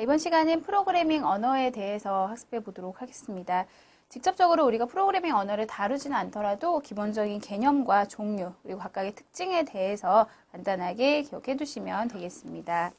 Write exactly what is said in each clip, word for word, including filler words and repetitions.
이번 시간은 프로그래밍 언어에 대해서 학습해 보도록 하겠습니다. 직접적으로 우리가 프로그래밍 언어를 다루지는 않더라도 기본적인 개념과 종류, 그리고 각각의 특징에 대해서 간단하게 기억해 두시면 되겠습니다.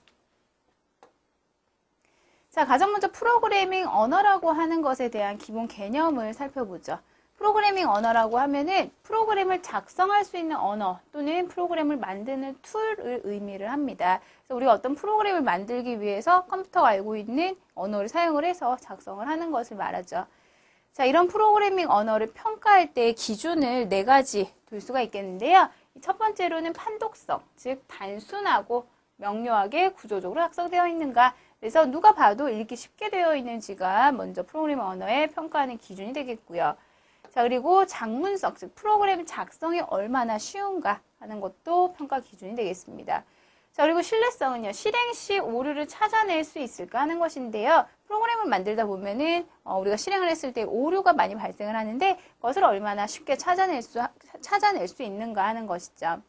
자, 가장 먼저 프로그래밍 언어라고 하는 것에 대한 기본 개념을 살펴보죠. 프로그래밍 언어라고 하면은 프로그램을 작성할 수 있는 언어 또는 프로그램을 만드는 툴을 의미를 합니다. 그래서 우리가 어떤 프로그램을 만들기 위해서 컴퓨터가 알고 있는 언어를 사용을 해서 작성을 하는 것을 말하죠. 자, 이런 프로그래밍 언어를 평가할 때 기준을 네 가지 둘 수가 있겠는데요. 첫 번째로는 판독성, 즉 단순하고 명료하게 구조적으로 작성되어 있는가. 그래서 누가 봐도 읽기 쉽게 되어 있는지가 먼저 프로그래밍 언어의 평가하는 기준이 되겠고요. 자, 그리고 장문성, 즉 프로그램 작성이 얼마나 쉬운가 하는 것도 평가 기준이 되겠습니다. 자, 그리고 신뢰성은요, 실행 시 오류를 찾아낼 수 있을까 하는 것인데요. 프로그램을 만들다 보면은 어, 우리가 실행을 했을 때 오류가 많이 발생을 하는데 그것을 얼마나 쉽게 찾아낼 수 찾아낼 수 있는가 하는 것이죠.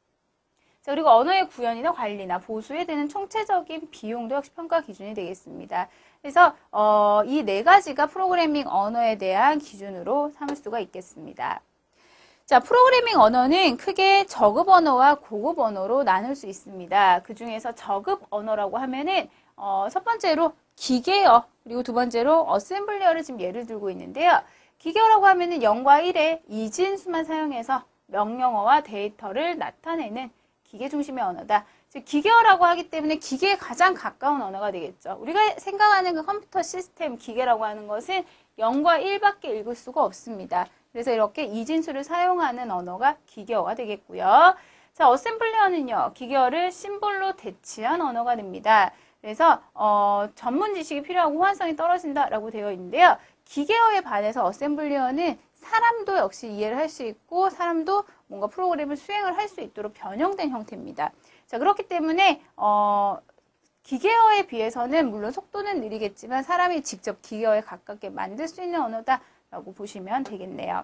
자, 그리고 언어의 구현이나 관리나 보수에 드는 총체적인 비용도 역시 평가 기준이 되겠습니다. 그래서 어, 이 네 가지가 프로그래밍 언어에 대한 기준으로 삼을 수가 있겠습니다. 자, 프로그래밍 언어는 크게 저급 언어와 고급 언어로 나눌 수 있습니다. 그 중에서 저급 언어라고 하면은 어, 첫 번째로 기계어, 그리고 두 번째로 어셈블리어를 지금 예를 들고 있는데요. 기계어라고 하면은 영과 일의 이진수만 사용해서 명령어와 데이터를 나타내는 기계 중심의 언어다. 즉 기계어라고 하기 때문에 기계에 가장 가까운 언어가 되겠죠. 우리가 생각하는 그 컴퓨터 시스템 기계라고 하는 것은 영과 일밖에 읽을 수가 없습니다. 그래서 이렇게 이진수를 사용하는 언어가 기계어가 되겠고요. 자, 어셈블리어는요, 기계어를 심볼로 대치한 언어가 됩니다. 그래서 어, 전문 지식이 필요하고 호환성이 떨어진다라고 되어 있는데요. 기계어에 반해서 어셈블리어는 사람도 역시 이해를 할 수 있고 사람도 뭔가 프로그램을 수행을 할 수 있도록 변형된 형태입니다. 자, 그렇기 때문에 어, 기계어에 비해서는 물론 속도는 느리겠지만 사람이 직접 기계어에 가깝게 만들 수 있는 언어다라고 보시면 되겠네요.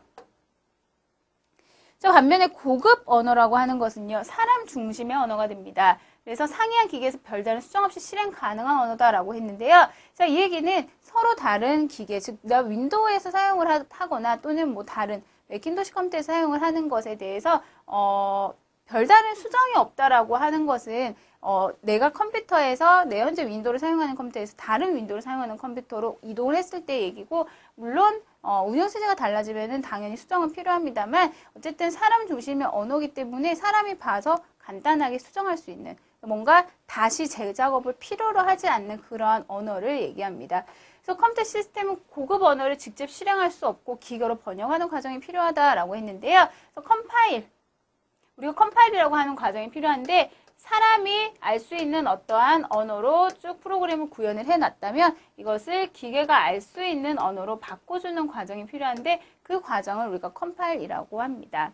저 반면에 고급 언어라고 하는 것은요, 사람 중심의 언어가 됩니다. 그래서 상이한 기계에서 별다른 수정 없이 실행 가능한 언어다라고 했는데요. 자, 이 얘기는 서로 다른 기계, 즉, 내가 윈도우에서 사용을 하거나 또는 뭐 다른 맥킨토시 컴퓨터에서 사용을 하는 것에 대해서, 어, 별다른 수정이 없다라고 하는 것은, 어, 내가 컴퓨터에서 내 현재 윈도우를 사용하는 컴퓨터에서 다른 윈도우를 사용하는 컴퓨터로 이동을 했을 때 얘기고, 물론, 어, 운영체제가 달라지면은 당연히 수정은 필요합니다만, 어쨌든 사람 중심의 언어이기 때문에 사람이 봐서 간단하게 수정할 수 있는, 뭔가 다시 재작업을 필요로 하지 않는 그러한 언어를 얘기합니다. 그래서 컴퓨터 시스템은 고급 언어를 직접 실행할 수 없고 기계로 번역하는 과정이 필요하다라고 했는데요. 그래서 컴파일, 우리가 컴파일이라고 하는 과정이 필요한데 사람이 알 수 있는 어떠한 언어로 쭉 프로그램을 구현을 해놨다면 이것을 기계가 알 수 있는 언어로 바꿔주는 과정이 필요한데 그 과정을 우리가 컴파일이라고 합니다.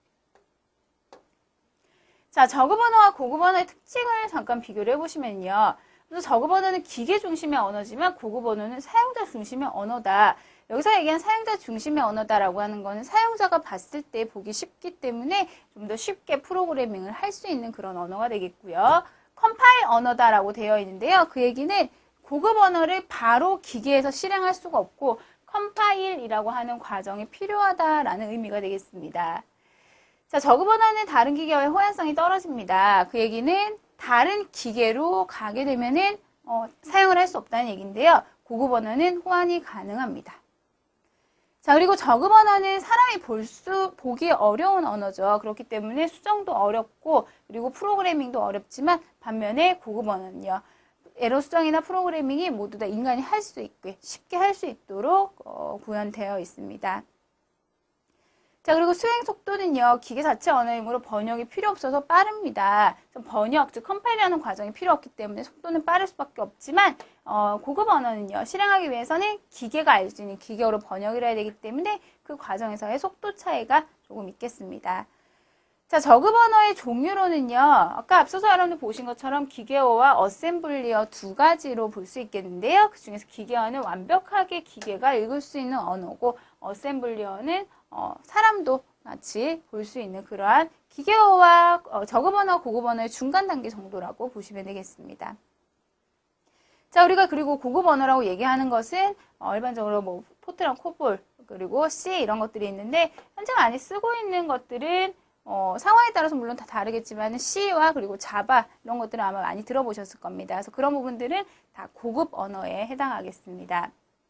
자, 저급 언어와 고급 언어의 특징을 잠깐 비교를 해보시면요. 그래서 저급 언어는 기계 중심의 언어지만 고급 언어는 사용자 중심의 언어다. 여기서 얘기한 사용자 중심의 언어다라고 하는 거는 사용자가 봤을 때 보기 쉽기 때문에 좀 더 쉽게 프로그래밍을 할 수 있는 그런 언어가 되겠고요. 컴파일 언어다라고 되어 있는데요. 그 얘기는 고급 언어를 바로 기계에서 실행할 수가 없고 컴파일이라고 하는 과정이 필요하다라는 의미가 되겠습니다. 자, 저급 언어는 다른 기계와의 호환성이 떨어집니다. 그 얘기는 다른 기계로 가게 되면은 어, 사용을 할 수 없다는 얘기인데요. 고급 언어는 호환이 가능합니다. 자, 그리고 저급 언어는 사람이 볼 수, 보기 어려운 언어죠. 그렇기 때문에 수정도 어렵고 그리고 프로그래밍도 어렵지만 반면에 고급 언어는요. 에러 수정이나 프로그래밍이 모두 다 인간이 할 수 있게 쉽게 할 수 있도록 어, 구현되어 있습니다. 자, 그리고 수행 속도는요, 기계 자체 언어이므로 번역이 필요 없어서 빠릅니다. 번역, 즉 컴파일하는 과정이 필요 없기 때문에 속도는 빠를 수밖에 없지만 어, 고급 언어는요, 실행하기 위해서는 기계가 알 수 있는 기계어로 번역을 해야 되기 때문에 그 과정에서의 속도 차이가 조금 있겠습니다. 자, 저급 언어의 종류로는요, 아까 앞서서 여러분들 보신 것처럼 기계어와 어셈블리어 두 가지로 볼 수 있겠는데요. 그 중에서 기계어는 완벽하게 기계가 읽을 수 있는 언어고 어셈블리어는 어, 사람도 같이 볼 수 있는 그러한 기계어와 어, 저급 언어, 고급 언어의 중간 단계 정도라고 보시면 되겠습니다. 자, 우리가 그리고 고급 언어라고 얘기하는 것은 어, 일반적으로 뭐 포트란, 코볼, 그리고 C 이런 것들이 있는데 현재 많이 쓰고 있는 것들은 어, 상황에 따라서 물론 다 다르겠지만 C와 그리고 자바 이런 것들은 아마 많이 들어보셨을 겁니다. 그래서 그런 부분들은 다 고급 언어에 해당하겠습니다.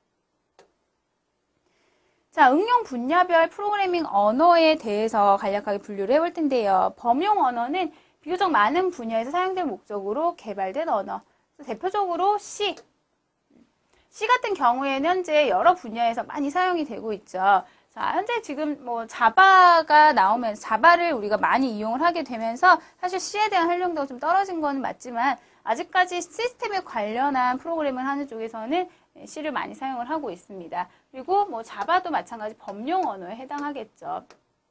자, 응용 분야별 프로그래밍 언어에 대해서 간략하게 분류를 해볼 텐데요. 범용 언어는 비교적 많은 분야에서 사용될 목적으로 개발된 언어. 대표적으로 C. C 같은 경우에는 현재 여러 분야에서 많이 사용이 되고 있죠. 자, 현재 지금 뭐 자바가 나오면서 자바를 우리가 많이 이용을 하게 되면서 사실 C에 대한 활용도가 좀 떨어진 건 맞지만 아직까지 시스템에 관련한 프로그램을 하는 쪽에서는 C를 많이 사용을 하고 있습니다. 그리고 뭐 자바도 마찬가지 범용 언어에 해당하겠죠.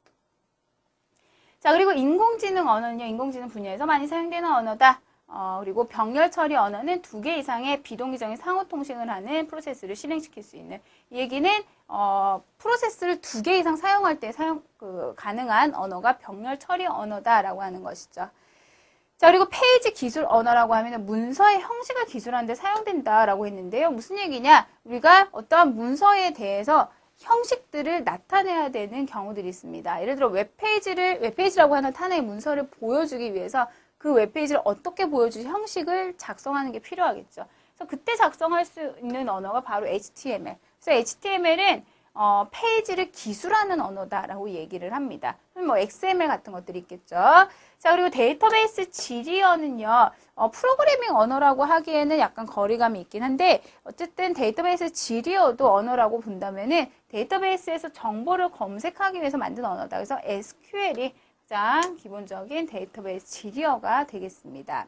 자, 그리고 인공지능 언어는요, 인공지능 분야에서 많이 사용되는 언어다. 어, 그리고 병렬 처리 언어는 두 개 이상의 비동기적인 상호 통신을 하는 프로세스를 실행시킬 수 있는. 이 얘기는 어, 프로세스를 두 개 이상 사용할 때 사용 그, 가능한 언어가 병렬 처리 언어다라고 하는 것이죠. 자, 그리고 페이지 기술 언어라고 하면 문서의 형식을 기술하는 데 사용된다라고 했는데요. 무슨 얘기냐? 우리가 어떠한 문서에 대해서 형식들을 나타내야 되는 경우들이 있습니다. 예를 들어 웹페이지를, 웹페이지라고 하는 하나의 문서를 보여주기 위해서 그 웹페이지를 어떻게 보여주지 형식을 작성하는 게 필요하겠죠. 그래서 그때 작성할 수 있는 언어가 바로 에이치티엠엘. 그래서 에이치티엠엘은 어, 페이지를 기술하는 언어다라고 얘기를 합니다. 뭐 엑스엠엘 같은 것들이 있겠죠. 자, 그리고 데이터베이스 지리어는요, 어, 프로그래밍 언어라고 하기에는 약간 거리감이 있긴 한데 어쨌든 데이터베이스 지리어도 언어라고 본다면은 데이터베이스에서 정보를 검색하기 위해서 만든 언어다. 그래서 에스큐엘이 가장 기본적인 데이터베이스 지리어가 되겠습니다.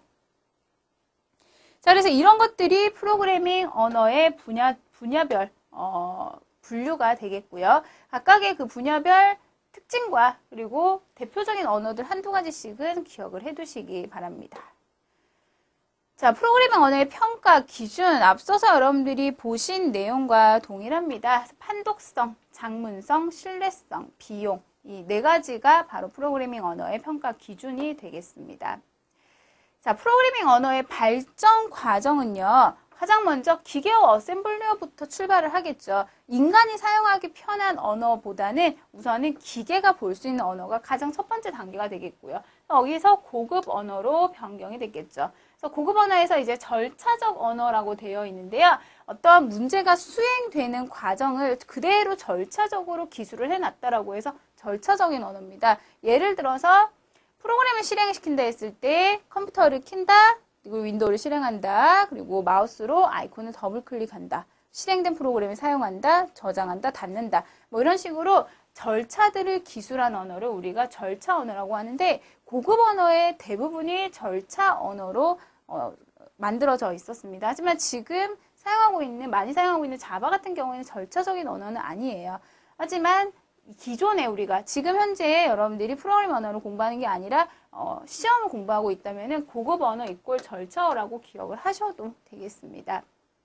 자, 그래서 이런 것들이 프로그래밍 언어의 분야, 분야별 어, 분류가 되겠고요. 각각의 그 분야별 특징과 그리고 대표적인 언어들 한두 가지씩은 기억을 해두시기 바랍니다. 자, 프로그래밍 언어의 평가 기준, 앞서서 여러분들이 보신 내용과 동일합니다. 판독성, 장문성, 신뢰성, 비용, 이 네 가지가 바로 프로그래밍 언어의 평가 기준이 되겠습니다. 자, 프로그래밍 언어의 발전 과정은요, 가장 먼저 기계어 어셈블리어부터 출발을 하겠죠. 인간이 사용하기 편한 언어보다는 우선은 기계가 볼 수 있는 언어가 가장 첫 번째 단계가 되겠고요. 여기서 고급 언어로 변경이 됐겠죠. 그래서 고급 언어에서 이제 절차적 언어라고 되어 있는데요. 어떠한 문제가 수행되는 과정을 그대로 절차적으로 기술을 해놨다라고 해서 절차적인 언어입니다. 예를 들어서 프로그램을 실행시킨다 했을 때 컴퓨터를 킨다, 그리고 윈도우를 실행한다, 그리고 마우스로 아이콘을 더블 클릭한다, 실행된 프로그램을 사용한다, 저장한다, 닫는다, 뭐 이런 식으로 절차들을 기술한 언어를 우리가 절차 언어라고 하는데 고급 언어의 대부분이 절차 언어로 어, 만들어져 있었습니다. 하지만 지금 사용하고 있는, 많이 사용하고 있는 자바 같은 경우에는 절차적인 언어는 아니에요. 하지만 기존에 우리가 지금 현재 여러분들이 프로그래밍 언어를 공부하는 게 아니라 어, 시험을 공부하고 있다면 고급 언어 이꼴 절차어라고 기억을 하셔도 되겠습니다.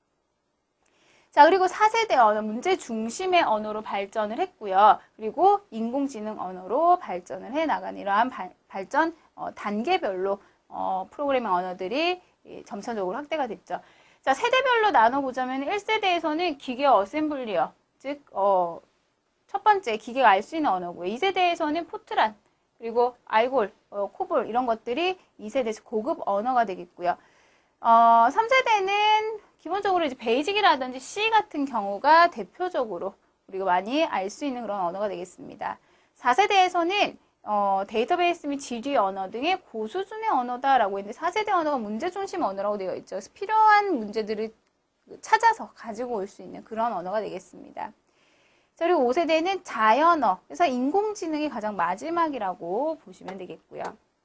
자, 그리고 사 세대 언어, 문제 중심의 언어로 발전을 했고요. 그리고 인공지능 언어로 발전을 해나간 이러한 발, 발전 어, 단계별로 어, 프로그래밍 언어들이 예, 점차적으로 확대가 됐죠. 자, 세대별로 나눠보자면 일 세대에서는 기계 어셈블리어, 즉 어, 첫 번째 기계가 알 수 있는 언어고요. 이 세대에서는 포트란, 그리고 알골, 어, 코볼 이런 것들이 이 세대에서 고급 언어가 되겠고요. 어, 삼 세대는 기본적으로 이제 베이직이라든지 C 같은 경우가 대표적으로 우리가 많이 알 수 있는 그런 언어가 되겠습니다. 사 세대에서는 어, 데이터베이스 및 지리 언어 등의 고수준의 언어다라고 했는데 사 세대 언어가 문제 중심 언어라고 되어 있죠. 그래서 필요한 문제들을 찾아서 가지고 올 수 있는 그런 언어가 되겠습니다. 그리고 오 세대는 자연어, 그래서 인공지능이 가장 마지막이라고 보시면 되겠고요.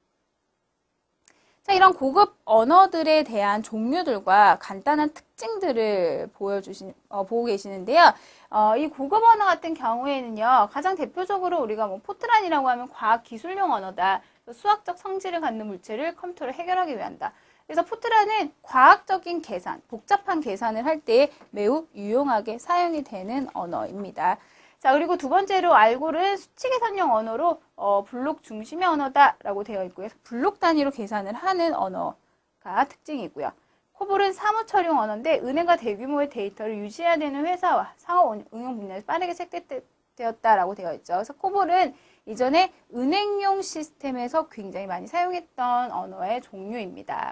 자, 이런 고급 언어들에 대한 종류들과 간단한 특징들을 보여주신, 어, 보고 계시는데요. 어, 이 고급 언어 같은 경우에는요, 가장 대표적으로 우리가 뭐 포트란이라고 하면 과학 기술용 언어다. 수학적 성질을 갖는 물체를 컴퓨터로 해결하기 위한다. 그래서 포트란은 과학적인 계산, 복잡한 계산을 할 때 매우 유용하게 사용이 되는 언어입니다. 자, 그리고 두 번째로 알골은 수치 계산용 언어로 어, 블록 중심의 언어다라고 되어 있고요. 블록 단위로 계산을 하는 언어가 특징이고요. 코볼은 사무 처리용 언어인데 은행과 대규모의 데이터를 유지해야 되는 회사와 상호 응용 분야에서 빠르게 채택되었다라고 되어 있죠. 그래서 코볼은 이전에 은행용 시스템에서 굉장히 많이 사용했던 언어의 종류입니다.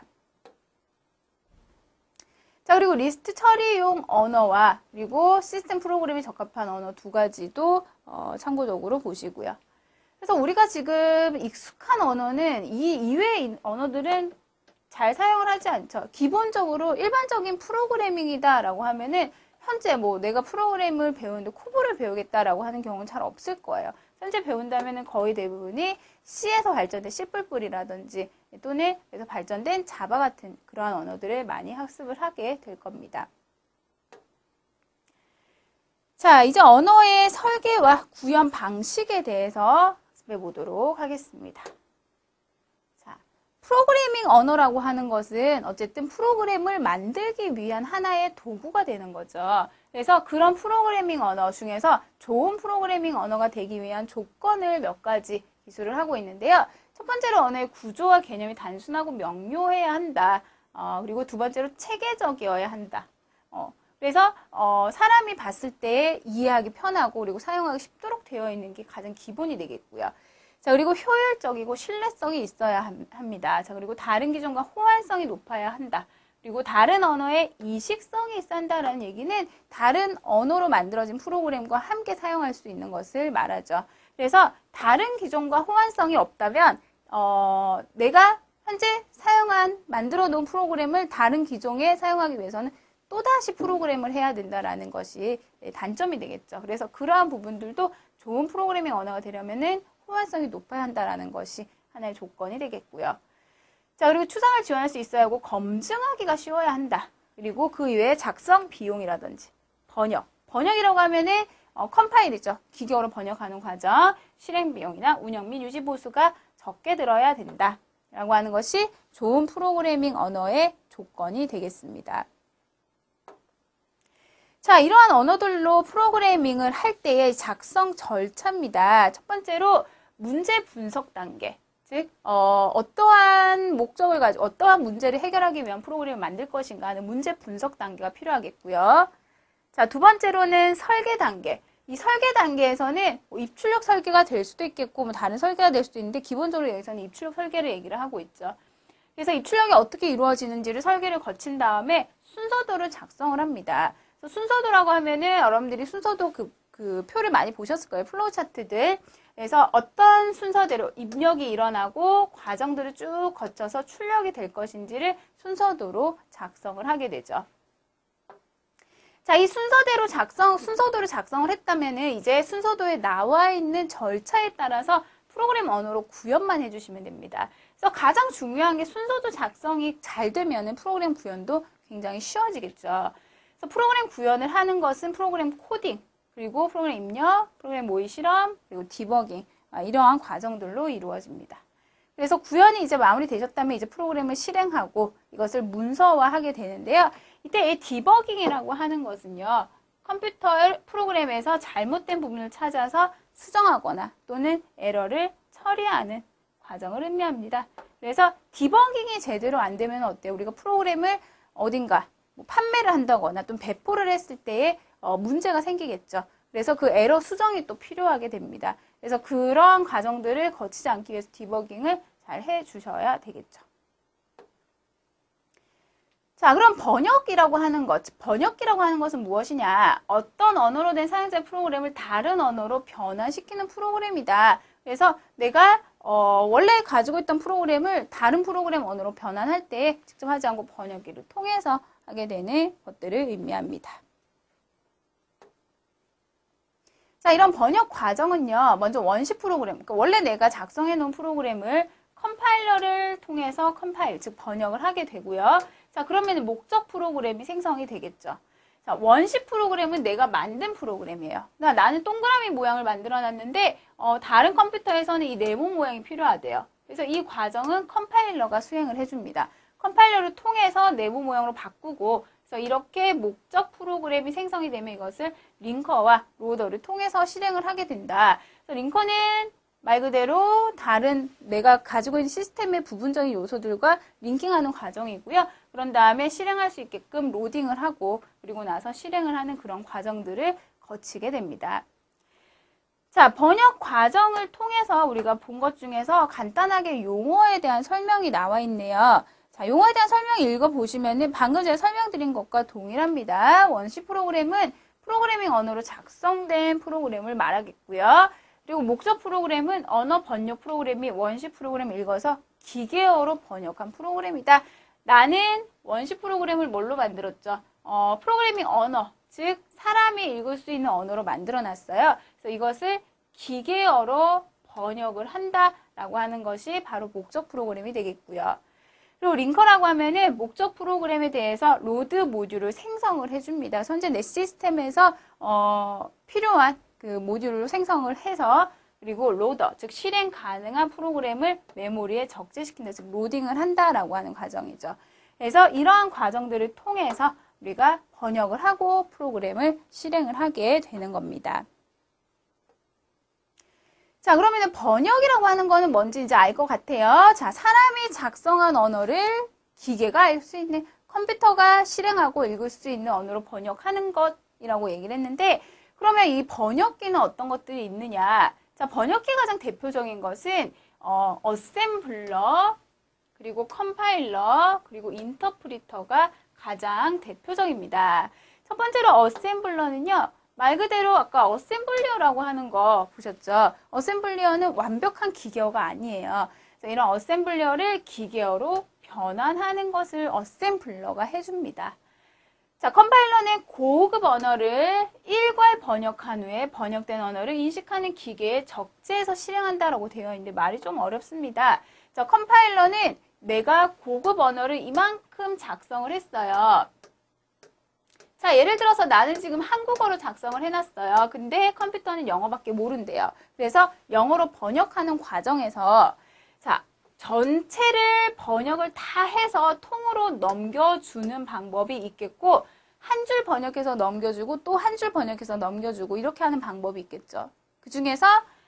자, 그리고 리스트 처리용 언어와 그리고 시스템 프로그램에 적합한 언어 두 가지도 어, 참고적으로 보시고요. 그래서 우리가 지금 익숙한 언어는 이 이외의 언어들은 잘 사용을 하지 않죠. 기본적으로 일반적인 프로그래밍이다라고 하면은 현재 뭐 내가 프로그램을 배우는데 코볼을 배우겠다라고 하는 경우는 잘 없을 거예요. 현재 배운다면은 거의 대부분이 C에서 발전된 씨++이라든지 또는 그래서 발전된 자바 같은 그러한 언어들을 많이 학습을 하게 될 겁니다. 자, 이제 언어의 설계와 구현 방식에 대해서 학습해 보도록 하겠습니다. 자, 프로그래밍 언어라고 하는 것은 어쨌든 프로그램을 만들기 위한 하나의 도구가 되는 거죠. 그래서 그런 프로그래밍 언어 중에서 좋은 프로그래밍 언어가 되기 위한 조건을 몇 가지 기술을 하고 있는데요. 첫 번째로 언어의 구조와 개념이 단순하고 명료해야 한다. 어, 그리고 두 번째로 체계적이어야 한다. 어, 그래서 어, 사람이 봤을 때 이해하기 편하고 그리고 사용하기 쉽도록 되어 있는 게 가장 기본이 되겠고요. 자, 그리고 효율적이고 신뢰성이 있어야 합니다. 자, 그리고 다른 기존과 호환성이 높아야 한다. 그리고 다른 언어의 이식성이 있어야 한다는 얘기는 다른 언어로 만들어진 프로그램과 함께 사용할 수 있는 것을 말하죠. 그래서 다른 기종과 호환성이 없다면 어, 내가 현재 사용한 만들어 놓은 프로그램을 다른 기종에 사용하기 위해서는 또다시 프로그램을 해야 된다는 것이 단점이 되겠죠. 그래서 그러한 부분들도 좋은 프로그래밍 언어가 되려면은 호환성이 높아야 한다는 것이 하나의 조건이 되겠고요. 자, 그리고 추상을 지원할 수 있어야 하고 검증하기가 쉬워야 한다. 그리고 그 이외에 작성 비용이라든지 번역. 번역이라고 하면은 어, 컴파일이죠. 기계어로 번역하는 과정, 실행 비용이나 운영 및 유지 보수가 적게 들어야 된다. 라고 하는 것이 좋은 프로그래밍 언어의 조건이 되겠습니다. 자, 이러한 언어들로 프로그래밍을 할 때의 작성 절차입니다. 첫 번째로 문제 분석 단계. 즉, 어, 어떠한 목적을 가지고 어떠한 문제를 해결하기 위한 프로그램을 만들 것인가 하는 문제 분석 단계가 필요하겠고요. 자, 두 번째로는 설계 단계. 이 설계 단계에서는 뭐 입출력 설계가 될 수도 있겠고 뭐 다른 설계가 될 수도 있는데 기본적으로 여기서는 입출력 설계를 얘기를 하고 있죠. 그래서 입출력이 어떻게 이루어지는지를 설계를 거친 다음에 순서도를 작성을 합니다. 그래서 순서도라고 하면은 여러분들이 순서도 그, 그 표를 많이 보셨을 거예요. 플로우 차트들. 그래서 어떤 순서대로 입력이 일어나고 과정들을 쭉 거쳐서 출력이 될 것인지를 순서도로 작성을 하게 되죠. 자, 이 순서대로 작성, 순서도를 작성을 했다면은 이제 순서도에 나와 있는 절차에 따라서 프로그램 언어로 구현만 해주시면 됩니다. 그래서 가장 중요한 게 순서도 작성이 잘 되면은 프로그램 구현도 굉장히 쉬워지겠죠. 그래서 프로그램 구현을 하는 것은 프로그램 코딩, 그리고 프로그램 입력, 프로그램 모의 실험, 그리고 디버깅, 아, 이러한 과정들로 이루어집니다. 그래서 구현이 이제 마무리되셨다면 이제 프로그램을 실행하고 이것을 문서화하게 되는데요. 이때 이 디버깅이라고 하는 것은요, 컴퓨터 프로그램에서 잘못된 부분을 찾아서 수정하거나 또는 에러를 처리하는 과정을 의미합니다. 그래서 디버깅이 제대로 안 되면 어때요? 우리가 프로그램을 어딘가 뭐 판매를 한다거나 또는 배포를 했을 때에 어, 문제가 생기겠죠. 그래서 그 에러 수정이 또 필요하게 됩니다. 그래서 그런 과정들을 거치지 않기 위해서 디버깅을 잘 해주셔야 되겠죠. 자, 그럼 번역이라고 하는 것, 번역기라고 하는 것은 무엇이냐? 어떤 언어로 된 사용자 프로그램을 다른 언어로 변환시키는 프로그램이다. 그래서 내가 어, 원래 가지고 있던 프로그램을 다른 프로그램 언어로 변환할 때 직접 하지 않고 번역기를 통해서 하게 되는 것들을 의미합니다. 자, 이런 번역 과정은요, 먼저 원시 프로그램, 그러니까 원래 내가 작성해 놓은 프로그램을 컴파일러를 통해서 컴파일, 즉 번역을 하게 되고요. 자, 그러면 목적 프로그램이 생성이 되겠죠. 자, 원시 프로그램은 내가 만든 프로그램이에요. 그러니까 나는 동그라미 모양을 만들어 놨는데, 어, 다른 컴퓨터에서는 이 네모 모양이 필요하대요. 그래서 이 과정은 컴파일러가 수행을 해줍니다. 컴파일러를 통해서 네모 모양으로 바꾸고, 그래서 이렇게 목적 프로그램이 생성이 되면 이것을 링커와 로더를 통해서 실행을 하게 된다. 그래서 링커는 말 그대로 다른 내가 가지고 있는 시스템의 부분적인 요소들과 링킹하는 과정이고요. 그런 다음에 실행할 수 있게끔 로딩을 하고 그리고 나서 실행을 하는 그런 과정들을 거치게 됩니다. 자, 번역 과정을 통해서 우리가 본 것 중에서 간단하게 용어에 대한 설명이 나와 있네요. 자, 용어에 대한 설명 읽어보시면은 방금 제가 설명드린 것과 동일합니다. 원시 프로그램은 프로그래밍 언어로 작성된 프로그램을 말하겠고요. 그리고 목적 프로그램은 언어 번역 프로그램이 원시 프로그램을 읽어서 기계어로 번역한 프로그램이다. 나는 원시 프로그램을 뭘로 만들었죠? 어, 프로그래밍 언어, 즉 사람이 읽을 수 있는 언어로 만들어놨어요. 그래서 이것을 기계어로 번역을 한다라고 하는 것이 바로 목적 프로그램이 되겠고요. 그리고 링커라고 하면은 목적 프로그램에 대해서 로드 모듈을 생성을 해줍니다. 현재 내 시스템에서 어, 필요한 그 모듈을 생성을 해서 그리고 로더, 즉 실행 가능한 프로그램을 메모리에 적재시킨다, 즉 로딩을 한다라고 하는 과정이죠. 그래서 이러한 과정들을 통해서 우리가 번역을 하고 프로그램을 실행을 하게 되는 겁니다. 자, 그러면 번역이라고 하는 거는 뭔지 이제 알 것 같아요. 자, 사람이 작성한 언어를 기계가 알 수 있는, 컴퓨터가 실행하고 읽을 수 있는 언어로 번역하는 것이라고 얘기를 했는데, 그러면 이 번역기는 어떤 것들이 있느냐? 자, 번역기 가장 대표적인 것은 어, 어셈블러, 그리고 컴파일러, 그리고 인터프리터가 가장 대표적입니다. 첫 번째로 어셈블러는요. 말 그대로 아까 어셈블리어라고 하는 거 보셨죠? 어셈블리어는 완벽한 기계어가 아니에요. 그래서 이런 어셈블리어를 기계어로 변환하는 것을 어셈블러가 해줍니다. 자, 컴파일러는 고급 언어를 일괄 번역한 후에 번역된 언어를 인식하는 기계에 적재해서 실행한다라고 되어 있는데 말이 좀 어렵습니다. 자, 컴파일러는 내가 고급 언어를 이만큼 작성을 했어요. 자, 예를 들어서 나는 지금 한국어로 작성을 해놨어요. 근데 컴퓨터는 영어밖에 모른대요. 그래서 영어로 번역하는 과정에서 자, 전체를 번역을 다 해서 통으로 넘겨주는 방법이 있겠고 한 줄 번역해서 넘겨주고 또 한 줄 번역해서 넘겨주고 이렇게 하는 방법이 있겠죠. 그 중에서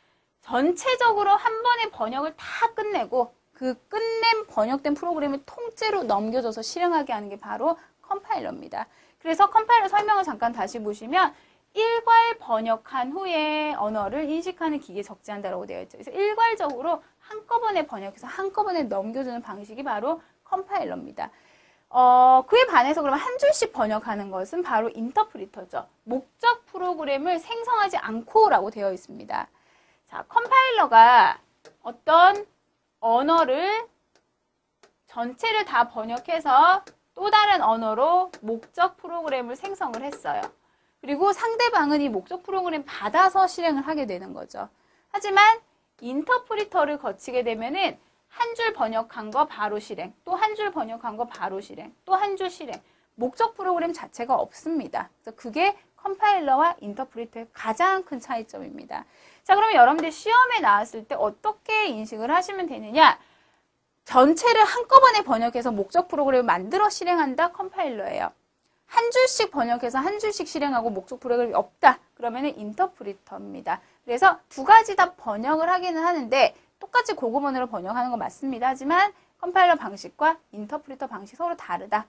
전체적으로 한 번에 번역을 다 끝내고 그 끝낸 번역된 프로그램을 통째로 넘겨줘서 실행하게 하는 게 바로 컴파일러입니다. 그래서 컴파일러 설명을 잠깐 다시 보시면 일괄 번역한 후에 언어를 인식하는 기계에 적재한다라고 되어 있죠. 그래서 일괄적으로 한꺼번에 번역해서 한꺼번에 넘겨주는 방식이 바로 컴파일러입니다. 어, 그에 반해서 그러면 한 줄씩 번역하는 것은 바로 인터프리터죠. 목적 프로그램을 생성하지 않고라고 되어 있습니다. 자, 컴파일러가 어떤 언어를 전체를 다 번역해서 또 다른 언어로 목적 프로그램을 생성을 했어요. 그리고 상대방은 이 목적 프로그램 받아서 실행을 하게 되는 거죠. 하지만 인터프리터를 거치게 되면은 한 줄 번역한 거 바로 실행, 또 한 줄 번역한 거 바로 실행, 또 한 줄 실행. 목적 프로그램 자체가 없습니다. 그래서 그게 컴파일러와 인터프리터의 가장 큰 차이점입니다. 자, 그럼 여러분들 시험에 나왔을 때 어떻게 인식을 하시면 되느냐? 전체를 한꺼번에 번역해서 목적 프로그램을 만들어 실행한다? 컴파일러예요. 한 줄씩 번역해서 한 줄씩 실행하고 목적 프로그램이 없다? 그러면은 인터프리터입니다. 그래서 두 가지 다 번역을 하기는 하는데 똑같이 고급 언어로 번역하는 건 맞습니다. 하지만 컴파일러 방식과 인터프리터 방식 서로 다르다.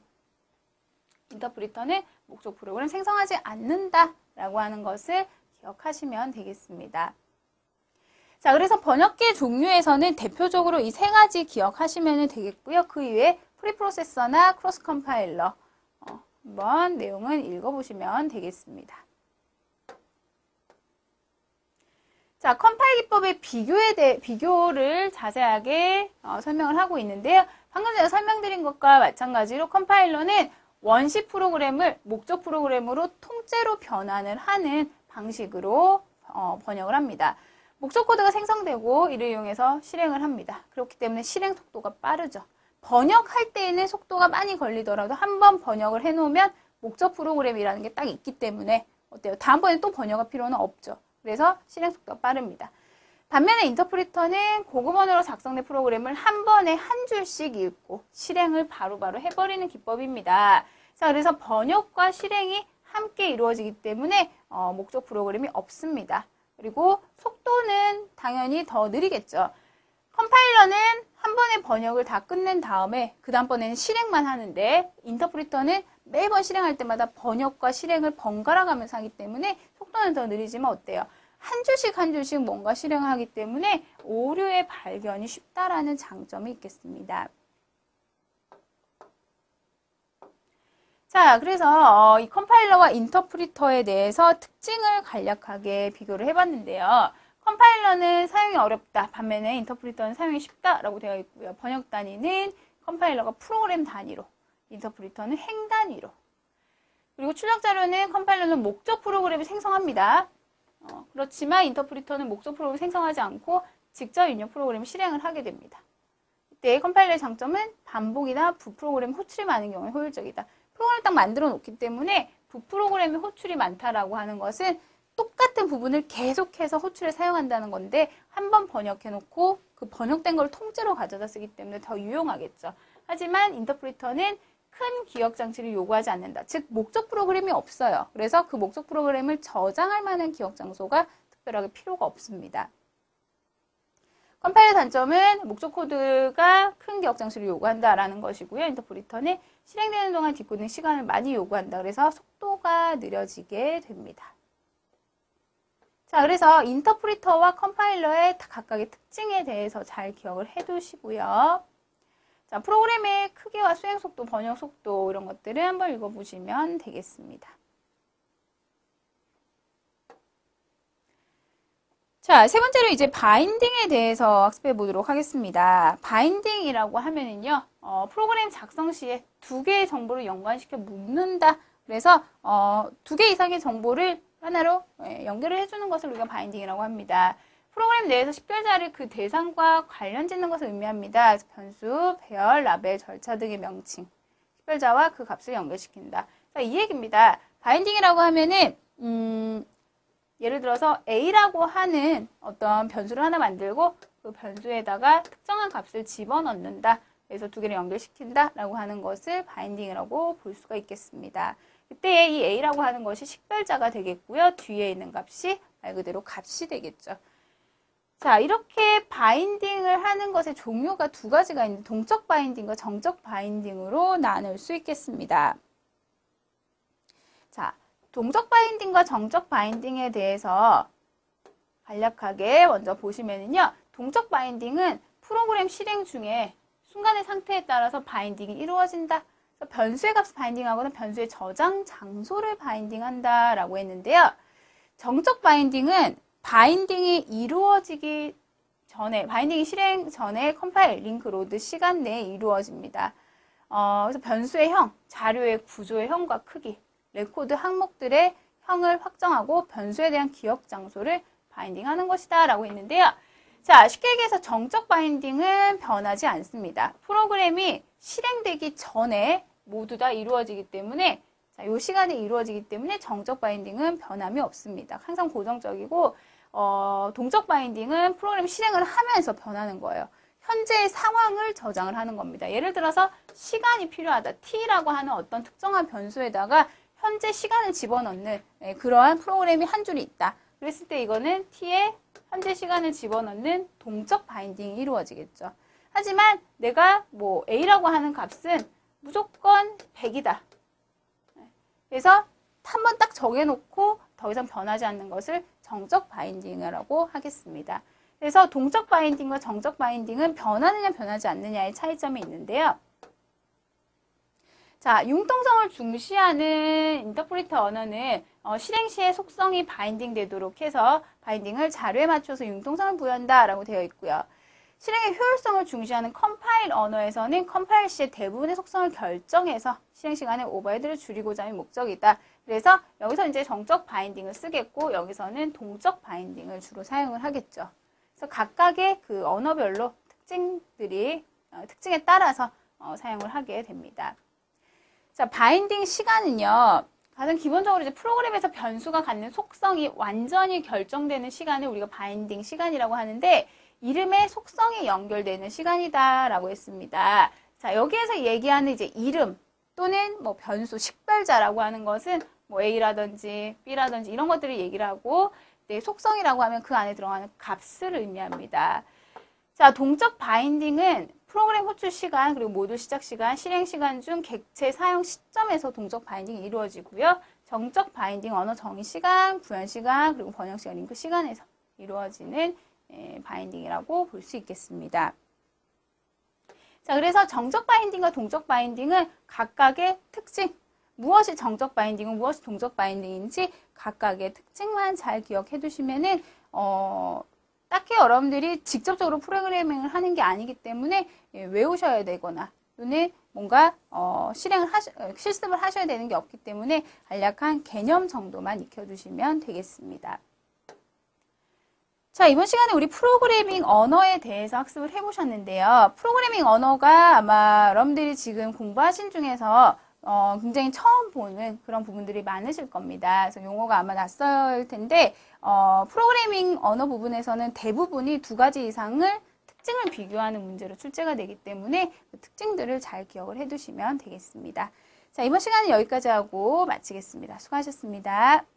인터프리터는 목적 프로그램을 생성하지 않는다라고 하는 것을 기억하시면 되겠습니다. 자, 그래서 번역기 종류에서는 대표적으로 이 세 가지 기억하시면 되겠고요. 그 이외에 프리프로세서나 크로스 컴파일러 어, 한번 내용을 읽어보시면 되겠습니다. 자, 컴파일 기법의 비교에 대해, 비교를 자세하게 어, 설명을 하고 있는데요. 방금 전에 설명드린 것과 마찬가지로 컴파일러는 원시 프로그램을 목적 프로그램으로 통째로 변환을 하는 방식으로 어, 번역을 합니다. 목적 코드가 생성되고 이를 이용해서 실행을 합니다. 그렇기 때문에 실행 속도가 빠르죠. 번역할 때에는 속도가 많이 걸리더라도 한 번 번역을 해놓으면 목적 프로그램이라는 게 딱 있기 때문에 어때요? 다음번에 또 번역할 필요는 없죠. 그래서 실행 속도가 빠릅니다. 반면에 인터프리터는 고급 언어로 작성된 프로그램을 한 번에 한 줄씩 읽고 실행을 바로바로 해버리는 기법입니다. 자, 그래서 번역과 실행이 함께 이루어지기 때문에 어, 목적 프로그램이 없습니다. 그리고 속도는 당연히 더 느리겠죠. 컴파일러는 한 번에 번역을 다 끝낸 다음에 그 다음번에는 실행만 하는데 인터프리터는 매번 실행할 때마다 번역과 실행을 번갈아 가면서 하기 때문에 속도는 더 느리지만 어때요? 한 줄씩 한 줄씩 뭔가 실행을 하기 때문에 오류의 발견이 쉽다라는 장점이 있겠습니다. 자, 그래서 어, 이 컴파일러와 인터프리터에 대해서 특징을 간략하게 비교를 해봤는데요. 컴파일러는 사용이 어렵다. 반면에 인터프리터는 사용이 쉽다라고 되어 있고요. 번역 단위는 컴파일러가 프로그램 단위로, 인터프리터는 행 단위로. 그리고 출력 자료는 컴파일러는 목적 프로그램을 생성합니다. 어, 그렇지만 인터프리터는 목적 프로그램을 생성하지 않고 직접 입력 프로그램을 실행을 하게 됩니다. 이때 컴파일러의 장점은 반복이나 부프로그램 호출이 많은 경우에 효율적이다. 프로그램을 딱 만들어 놓기 때문에 부프로그램의 호출이 많다라고 하는 것은 똑같은 부분을 계속해서 호출을 사용한다는 건데 한 번 번역해 놓고 그 번역된 걸 통째로 가져다 쓰기 때문에 더 유용하겠죠. 하지만 인터프리터는 큰 기억 장치를 요구하지 않는다. 즉 목적 프로그램이 없어요. 그래서 그 목적 프로그램을 저장할 만한 기억 장소가 특별하게 필요가 없습니다. 컴파일러 단점은 목적 코드가 큰 기억 장치를 요구한다라는 것이고요. 인터프리터는 실행되는 동안 뒷코딩 시간을 많이 요구한다. 그래서 속도가 느려지게 됩니다. 자, 그래서 인터프리터와 컴파일러의 각각의 특징에 대해서 잘 기억을 해두시고요. 자, 프로그램의 크기와 수행 속도, 번역 속도 이런 것들을 한번 읽어보시면 되겠습니다. 자, 세 번째로 이제 바인딩에 대해서 학습해 보도록 하겠습니다. 바인딩이라고 하면은요, 어, 프로그램 작성 시에 두 개의 정보를 연관시켜 묶는다. 그래서 어, 두 개 이상의 정보를 하나로 예, 연결을 해주는 것을 우리가 바인딩이라고 합니다. 프로그램 내에서 식별자를 그 대상과 관련 짓는 것을 의미합니다. 변수, 배열, 라벨, 절차 등의 명칭, 식별자와 그 값을 연결시킨다. 자, 이 얘기입니다. 바인딩이라고 하면은 음, 예를 들어서 A라고 하는 어떤 변수를 하나 만들고 그 변수에다가 특정한 값을 집어넣는다. 그래서 두 개를 연결시킨다 라고 하는 것을 바인딩이라고 볼 수가 있겠습니다. 그때 이 A라고 하는 것이 식별자가 되겠고요. 뒤에 있는 값이 말 그대로 값이 되겠죠. 자, 이렇게 바인딩을 하는 것의 종류가 두 가지가 있는데 동적 바인딩과 정적 바인딩으로 나눌 수 있겠습니다. 자, 동적 바인딩과 정적 바인딩에 대해서 간략하게 먼저 보시면은요. 동적 바인딩은 프로그램 실행 중에 순간의 상태에 따라서 바인딩이 이루어진다. 그래서 변수의 값을 바인딩하거나 변수의 저장 장소를 바인딩한다 라고 했는데요. 정적 바인딩은 바인딩이 이루어지기 전에, 바인딩이 실행 전에 컴파일, 링크, 로드 시간 내에 이루어집니다. 어, 그래서 변수의 형, 자료의 구조의 형과 크기, 레코드 항목들의 형을 확정하고 변수에 대한 기억 장소를 바인딩하는 것이다 라고 했는데요. 자, 쉽게 얘기해서 정적 바인딩은 변하지 않습니다. 프로그램이 실행되기 전에 모두 다 이루어지기 때문에 자, 이 시간에 이루어지기 때문에 정적 바인딩은 변함이 없습니다. 항상 고정적이고 어, 동적 바인딩은 프로그램 실행을 하면서 변하는 거예요. 현재의 상황을 저장을 하는 겁니다. 예를 들어서 시간이 필요하다. t라고 하는 어떤 특정한 변수에다가 현재 시간을 집어넣는 네, 그러한 프로그램이 한 줄이 있다. 그랬을 때 이거는 t에 현재 시간을 집어넣는 동적 바인딩이 이루어지겠죠. 하지만 내가 뭐 a라고 하는 값은 무조건 백이다. 그래서 한번 딱 정해놓고 더 이상 변하지 않는 것을 정적 바인딩이라고 하겠습니다. 그래서 동적 바인딩과 정적 바인딩은 변하느냐 변하지 않느냐의 차이점이 있는데요. 자, 융통성을 중시하는 인터프리터 언어는 어, 실행 시에 속성이 바인딩 되도록 해서 바인딩을 자료에 맞춰서 융통성을 부여한다라고 되어 있고요. 실행의 효율성을 중시하는 컴파일 언어에서는 컴파일 시에 대부분의 속성을 결정해서 실행 시간의 오버헤드를 줄이고자 하는 목적이다. 그래서 여기서 이제 정적 바인딩을 쓰겠고 여기서는 동적 바인딩을 주로 사용을 하겠죠. 그래서 각각의 그 언어별로 특징들이 어, 특징에 따라서 어, 사용을 하게 됩니다. 자, 바인딩 시간은요. 가장 기본적으로 이제 프로그램에서 변수가 갖는 속성이 완전히 결정되는 시간을 우리가 바인딩 시간이라고 하는데 이름의 속성이 연결되는 시간이다라고 했습니다. 자, 여기에서 얘기하는 이제 이름 또는 뭐 변수, 식별자라고 하는 것은 뭐 A라든지 B라든지 이런 것들을 얘기를 하고 이때 속성이라고 하면 그 안에 들어가는 값을 의미합니다. 자, 동적 바인딩은 프로그램 호출 시간, 그리고 모듈 시작 시간, 실행 시간 중 객체 사용 시점에서 동적 바인딩이 이루어지고요. 정적 바인딩, 언어 정의 시간, 구현 시간, 그리고 번역 시간, 링크 시간에서 이루어지는 에, 바인딩이라고 볼 수 있겠습니다. 자, 그래서 정적 바인딩과 동적 바인딩은 각각의 특징, 무엇이 정적 바인딩은 무엇이 동적 바인딩인지 각각의 특징만 잘 기억해 두시면은 어, 딱히 여러분들이 직접적으로 프로그래밍을 하는 게 아니기 때문에 예, 외우셔야 되거나 또는 뭔가 어, 실행을 하시, 실습을 하셔야 되는 게 없기 때문에 간략한 개념 정도만 익혀두시면 되겠습니다. 자, 이번 시간에 우리 프로그래밍 언어에 대해서 학습을 해보셨는데요. 프로그래밍 언어가 아마 여러분들이 지금 공부하신 중에서 어, 굉장히 처음 보는 그런 부분들이 많으실 겁니다. 그래서 용어가 아마 낯설 텐데 어, 프로그래밍 언어 부분에서는 대부분이 두 가지 이상을 특징을 비교하는 문제로 출제가 되기 때문에 그 특징들을 잘 기억을 해두시면 되겠습니다. 자, 이번 시간은 여기까지 하고 마치겠습니다. 수고하셨습니다.